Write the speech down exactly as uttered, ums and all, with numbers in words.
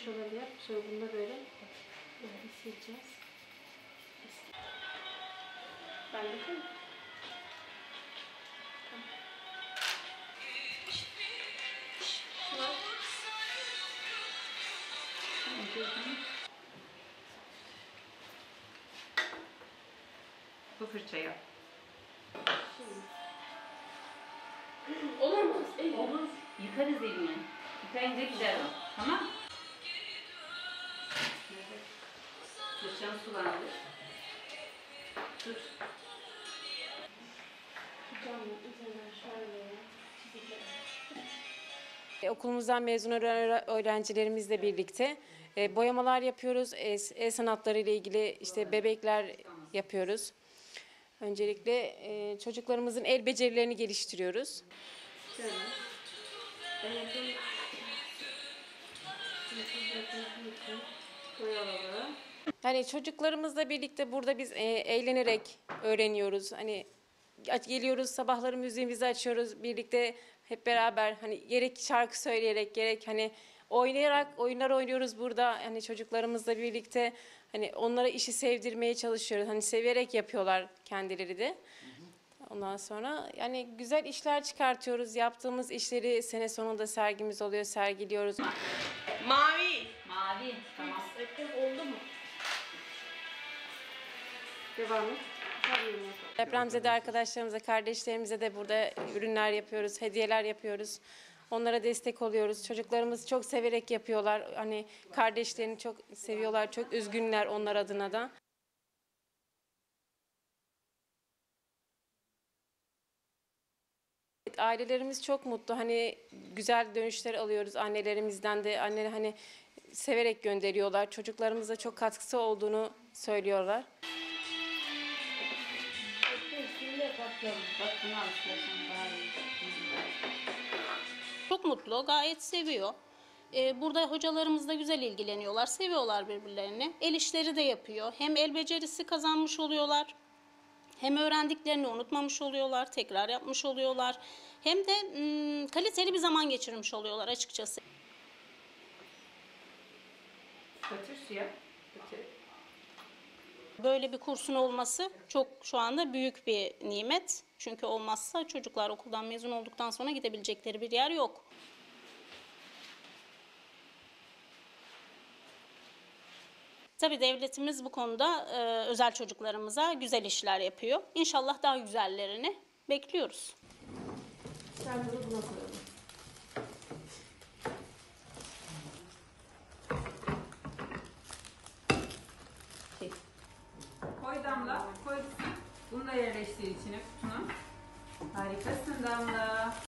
şuraları yap. Sonra bunu da böyle böyle sileceğiz. Ben de koyayım. Tamam. Şuna. Bu fırçayı. Olur mu? Olur. Yıkarız elini. Yıkayınca gider o. Tamam. Fırçanı sulandır. Tut. Tutacağım üzerinden şöyle E, Okulumuzdan mezun olan öğrencilerimizle birlikte e, boyamalar yapıyoruz. El, el sanatları ile ilgili işte bebekler yapıyoruz. Öncelikle e, çocuklarımızın el becerilerini geliştiriyoruz. şöyle. Ben yapayım. Koyalım. Hani çocuklarımızla birlikte burada biz e, eğlenerek öğreniyoruz. Hani aç- geliyoruz, sabahları müziğimizi açıyoruz birlikte hep beraber, hani gerek şarkı söyleyerek gerek hani oynayarak oyunlar oynuyoruz burada. Hani çocuklarımızla birlikte hani onlara işi sevdirmeye çalışıyoruz. Hani severek yapıyorlar kendileri de. Ondan sonra yani güzel işler çıkartıyoruz. Yaptığımız işleri sene sonunda sergimiz oluyor, sergiliyoruz. Mavi. Mavi. Tamam. Oldu mu? Devam et. Tabii. Depremzede arkadaşlarımıza, kardeşlerimize de burada ürünler yapıyoruz, hediyeler yapıyoruz. Onlara destek oluyoruz. Çocuklarımız çok severek yapıyorlar. Hani kardeşlerini çok seviyorlar, çok üzgünler onlar adına da. Evet, ailelerimiz çok mutlu. Hani güzel dönüşler alıyoruz annelerimizden de. Anne hani severek gönderiyorlar. Çocuklarımıza çok katkısı olduğunu söylüyorlar. Bak bunu al istersen daha iyi. Çok mutlu, gayet seviyor. Ee, burada hocalarımız da güzel ilgileniyorlar, seviyorlar birbirlerini. El işleri de yapıyor. Hem el becerisi kazanmış oluyorlar, hem öğrendiklerini unutmamış oluyorlar, tekrar yapmış oluyorlar. Hem de ım, kaliteli bir zaman geçirmiş oluyorlar açıkçası. Batır suya. Batır. Böyle bir kursun olması çok şu anda büyük bir nimet. Çünkü olmazsa çocuklar okuldan mezun olduktan sonra gidebilecekleri bir yer yok. Tabii devletimiz bu konuda e, özel çocuklarımıza güzel işler yapıyor. İnşallah daha güzellerini bekliyoruz. Sen bunu buna koyalım. Koy Damla. Koy. Bunu da yerleştir içine kutunu. Harikasın Damla.